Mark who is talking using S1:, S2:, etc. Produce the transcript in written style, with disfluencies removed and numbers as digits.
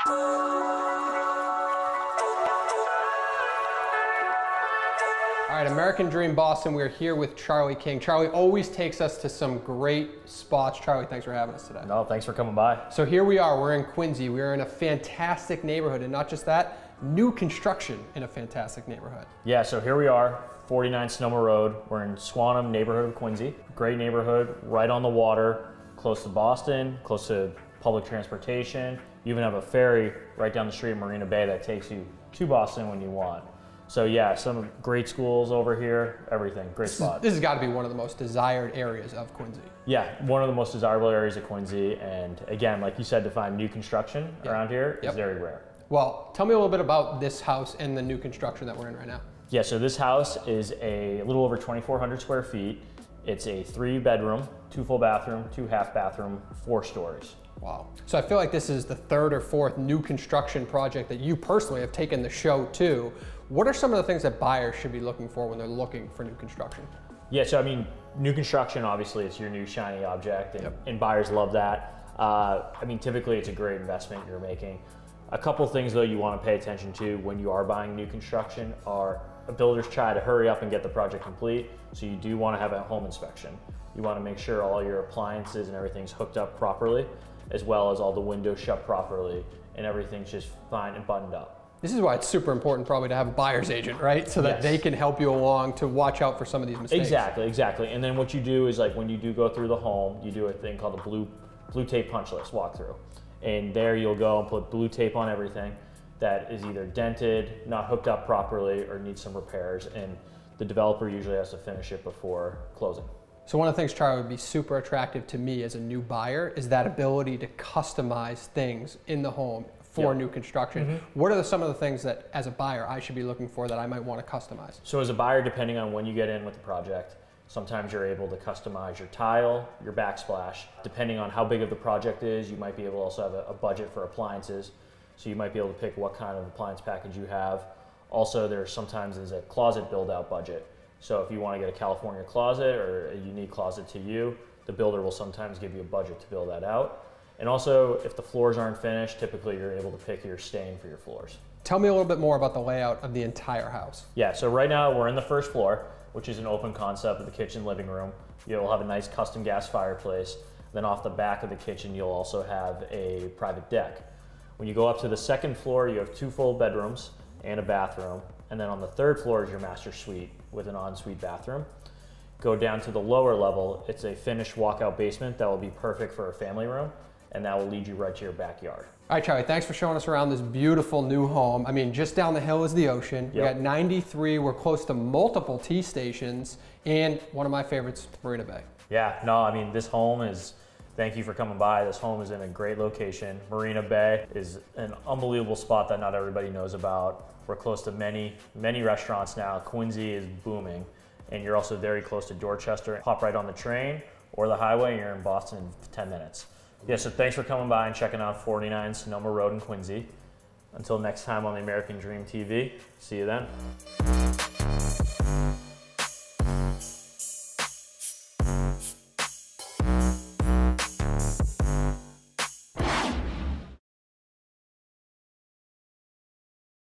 S1: All right, American Dream Boston, we're here with Charlie King. Charlie always takes us to some great spots. Charlie, thanks for having us today.
S2: No, thanks for coming by.
S1: So here we are, we're in Quincy. We're in a fantastic neighborhood, and not just that, new construction in a fantastic neighborhood.
S2: Yeah, so here we are, 49 Sonoma Road. We're in Squantum, neighborhood of Quincy. Great neighborhood, right on the water, close to Boston, close to public transportation. You even have a ferry right down the street in Marina Bay that takes you to Boston when you want. So yeah, some great schools over here, everything, great spot.
S1: This has got to be one of the most desired areas of Quincy.
S2: Yeah, one of the most desirable areas of Quincy, and again, like you said, to find new construction around here is very rare.
S1: Well, tell me a little bit about this house and the new construction that we're in right now.
S2: Yeah, so this house is a little over 2,400 square feet. It's a 3-bedroom, 2 full bathroom, 2 half bathroom, 4 stories.
S1: Wow. So I feel like this is the 3rd or 4th new construction project that you personally have taken the show to. What are some of the things that buyers should be looking for when they're looking for new construction?
S2: Yeah, so I mean, new construction, obviously it's your new shiny object, and buyers love that. I mean, typically it's a great investment you're making. A couple things though you want to pay attention to when you are buying new construction are builders try to hurry up and get the project complete, so you do want to have a home inspection. You want to make sure all your appliances and everything's hooked up properly, as well as all the windows shut properly and everything's just fine and buttoned up. This
S1: is why it's super important probably to have a buyer's agent, right? So that they can help you along to watch out for some of these mistakes.
S2: Exactly, exactly. And then what you do is, like, when you do go through the home, you do a thing called a blue tape punch list walkthrough. And there you'll go and put blue tape on everything that is either dented, not hooked up properly, or needs some repairs. And the developer usually has to finish it before closing.
S1: So one of the things, Charlie, would be super attractive to me as a new buyer is that ability to customize things in the home for new construction. What are some of the things that, as a buyer, I should be looking for that I might want to customize?
S2: So as a buyer, depending on when you get in with the project, sometimes you're able to customize your tile, your backsplash. Depending on how big of the project is, you might be able to also have a budget for appliances. So you might be able to pick what kind of appliance package you have. Also, sometimes there's a closet build-out budget. So if you want to get a California closet or a unique closet to you, the builder will sometimes give you a budget to build that out. And also, if the floors aren't finished, typically you're able to pick your stain for your floors.
S1: Tell me a little bit more about the layout of the entire house.
S2: Yeah, so right now we're in the first floor, which is an open concept of the kitchen living room. You'll have a nice custom gas fireplace. Then off the back of the kitchen, you'll also have a private deck. When you go up to the second floor, you have 2 full bedrooms and a bathroom. And then on the 3rd floor is your master suite with an ensuite bathroom. Go down to the lower level, it's a finished walkout basement that will be perfect for a family room, and that will lead you right to your backyard.
S1: All right, Charlie, thanks for showing us around this beautiful new home. I mean, just down the hill is the ocean. We got 93, we're close to multiple T stations, and one of my favorites, Marina Bay.
S2: Yeah, no, I mean, this home is, thank you for coming by. This home is in a great location. Marina Bay is an unbelievable spot that not everybody knows about. We're close to many restaurants now. Quincy is booming, and you're also very close to Dorchester. Hop right on the train or the highway, and you're in Boston in 10 minutes. Yeah, so thanks for coming by and checking out 49 Sonoma Road in Quincy. Until next time on the American Dream TV, see you then.